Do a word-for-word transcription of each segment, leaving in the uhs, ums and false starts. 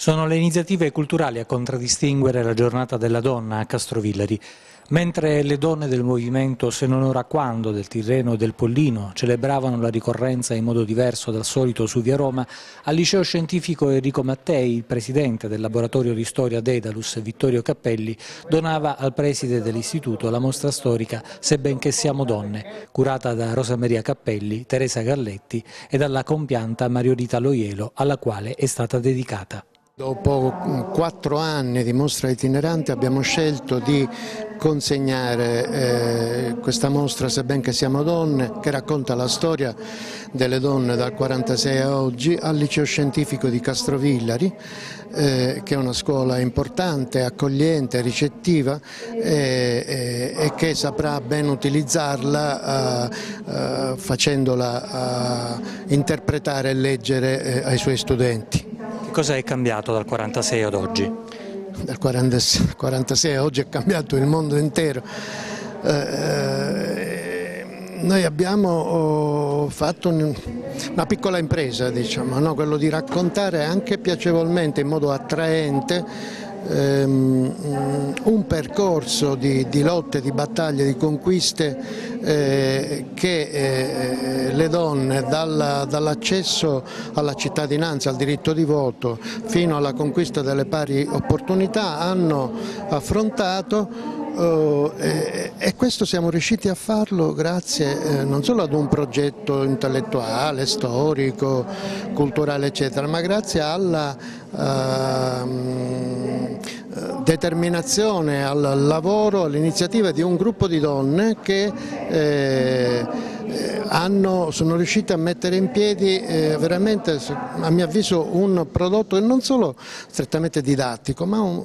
Sono le iniziative culturali a contraddistinguere la giornata della donna a Castrovillari. Mentre le donne del movimento Se non ora quando del Tirreno e del Pollino celebravano la ricorrenza in modo diverso dal solito su via Roma, al liceo scientifico Enrico Mattei, il presidente del laboratorio di storia Dedalus, Vittorio Cappelli, donava al preside dell'istituto la mostra storica Se ben che siamo donne, curata da Rosa Maria Cappelli, Teresa Galletti e dalla compianta Mariolita Loielo, alla quale è stata dedicata. Dopo quattro anni di mostra itinerante abbiamo scelto di consegnare eh, questa mostra Se ben che siamo donne, che racconta la storia delle donne dal quarantasei a oggi, al liceo scientifico di Castrovillari, eh, che è una scuola importante, accogliente, ricettiva eh, eh, e che saprà ben utilizzarla eh, eh, facendola eh, interpretare e leggere eh, ai suoi studenti. Cosa è cambiato dal quarantasei ad oggi? Dal quarantasei a oggi è cambiato il mondo intero. Eh, noi abbiamo fatto una piccola impresa, diciamo, no? Quello di raccontare anche piacevolmente, in modo attraente, un percorso di, di lotte, di battaglie, di conquiste eh, che eh, le donne dalla, dall'accesso alla cittadinanza, al diritto di voto fino alla conquista delle pari opportunità hanno affrontato. Uh, e, e questo siamo riusciti a farlo grazie eh, non solo ad un progetto intellettuale, storico, culturale eccetera, ma grazie alla uh, determinazione, al lavoro, all'iniziativa di un gruppo di donne che eh, hanno, sono riuscite a mettere in piedi eh, veramente, a mio avviso, un prodotto non solo strettamente didattico, ma un,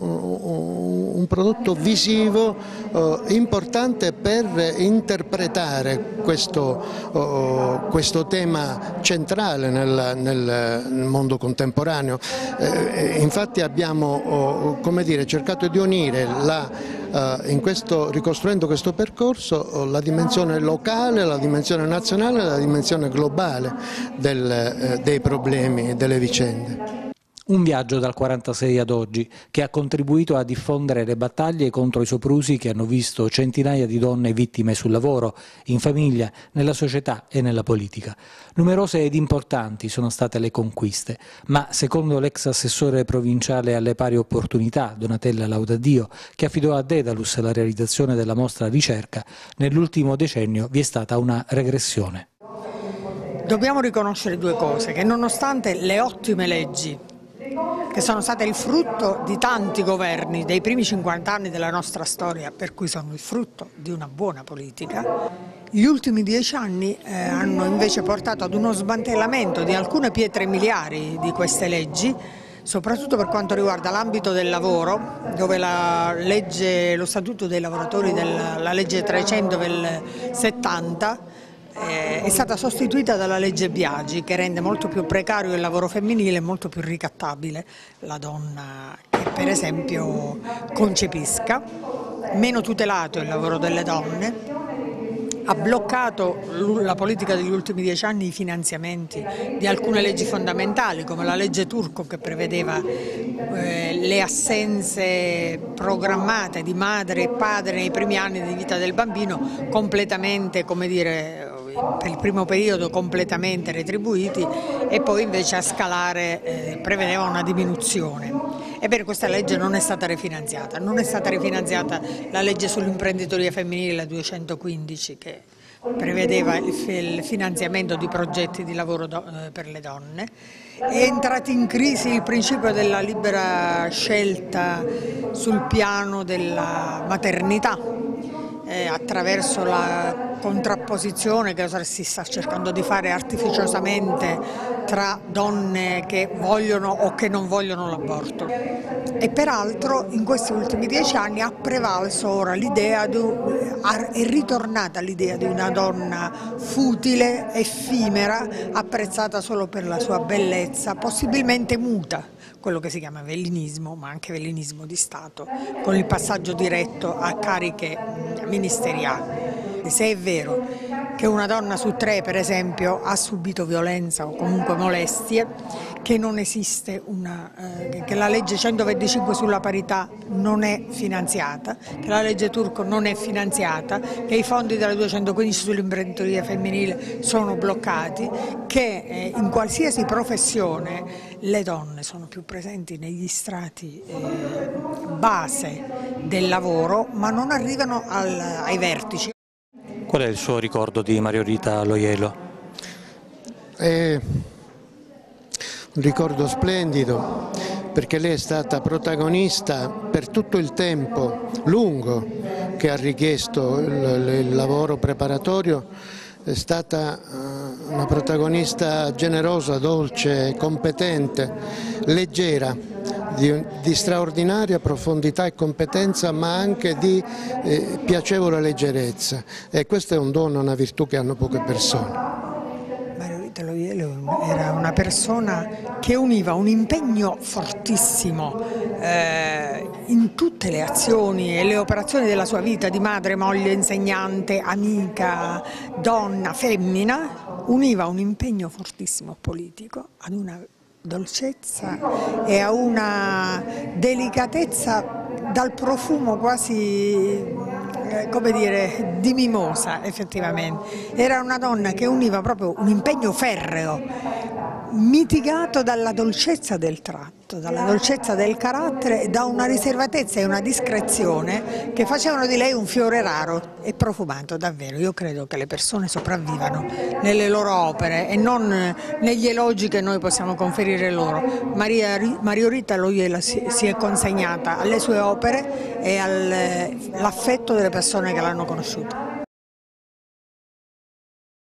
un, un prodotto visivo eh, importante per interpretare questo, oh, questo tema centrale nel, nel mondo contemporaneo. Eh, infatti abbiamo oh, come dire, cercato di unire la in questo, ricostruendo questo percorso, la dimensione locale, la dimensione nazionale e la dimensione globale del, dei problemi e delle vicende. Un viaggio dal quarantasei ad oggi che ha contribuito a diffondere le battaglie contro i soprusi che hanno visto centinaia di donne vittime sul lavoro, in famiglia, nella società e nella politica. Numerose ed importanti sono state le conquiste, ma secondo l'ex assessore provinciale alle pari opportunità, Donatella Laudadio, che affidò a Dedalus la realizzazione della mostra ricerca, nell'ultimo decennio vi è stata una regressione. Dobbiamo riconoscere due cose, che nonostante le ottime leggi che sono state il frutto di tanti governi dei primi cinquanta anni della nostra storia, per cui sono il frutto di una buona politica, gli ultimi dieci anni eh, hanno invece portato ad uno smantellamento di alcune pietre miliari di queste leggi, soprattutto per quanto riguarda l'ambito del lavoro, dove la legge, lo Statuto dei lavoratori, della, la legge trecento del settanta, è stata sostituita dalla legge Biagi, che rende molto più precario il lavoro femminile e molto più ricattabile la donna che per esempio concepisca, meno tutelato il lavoro delle donne, ha bloccato la politica degli ultimi dieci anni i finanziamenti di alcune leggi fondamentali come la legge Turco, che prevedeva eh, le assenze programmate di madre e padre nei primi anni di vita del bambino completamente, come dire, per il primo periodo completamente retribuiti, e poi invece a scalare eh, prevedeva una diminuzione. Ebbene, questa legge non è stata rifinanziata, non è stata rifinanziata la legge sull'imprenditoria femminile, la duecentoquindici, che prevedeva il finanziamento di progetti di lavoro do, eh, per le donne. È entrato in crisi il principio della libera scelta sul piano della maternità, eh, attraverso la contrapposizione che si sta cercando di fare artificiosamente tra donne che vogliono o che non vogliono l'aborto. E peraltro in questi ultimi dieci anni ha prevalso ora l'idea, è ritornata l'idea di una donna futile, effimera, apprezzata solo per la sua bellezza, possibilmente muta, quello che si chiama vellinismo, ma anche vellinismo di Stato, con il passaggio diretto a cariche ministeriali. Se è vero che una donna su tre, per esempio, ha subito violenza o comunque molestie, che non esiste una, eh, che la legge centoventicinque sulla parità non è finanziata, che la legge Turco non è finanziata, che i fondi della duecentoquindici sull'imprenditoria femminile sono bloccati, che eh, in qualsiasi professione le donne sono più presenti negli strati eh, base del lavoro, ma non arrivano al, ai vertici. Qual è il suo ricordo di Maria Rita Loielo? È un ricordo splendido, perché lei è stata protagonista per tutto il tempo lungo che ha richiesto il, il lavoro preparatorio, è stata una protagonista generosa, dolce, competente, leggera, di, di straordinaria profondità e competenza, ma anche di eh, piacevole leggerezza, e questo è un dono, una virtù che hanno poche persone. Maria Rita Loielo era una persona che univa un impegno fortissimo eh, in tutte le azioni e le operazioni della sua vita di madre, moglie, insegnante, amica, donna, femmina, univa un impegno fortissimo politico ad una dolcezza e a una delicatezza dal profumo quasi, come dire, di mimosa effettivamente. Era una donna che univa proprio un impegno ferreo, mitigato dalla dolcezza del tratto, dalla dolcezza del carattere e da una riservatezza e una discrezione che facevano di lei un fiore raro e profumato davvero. Io credo che le persone sopravvivano nelle loro opere e non negli elogi che noi possiamo conferire loro. Maria, Maria Rita Loielo si, si è consegnata alle sue opere e all'affetto delle persone che l'hanno conosciuta.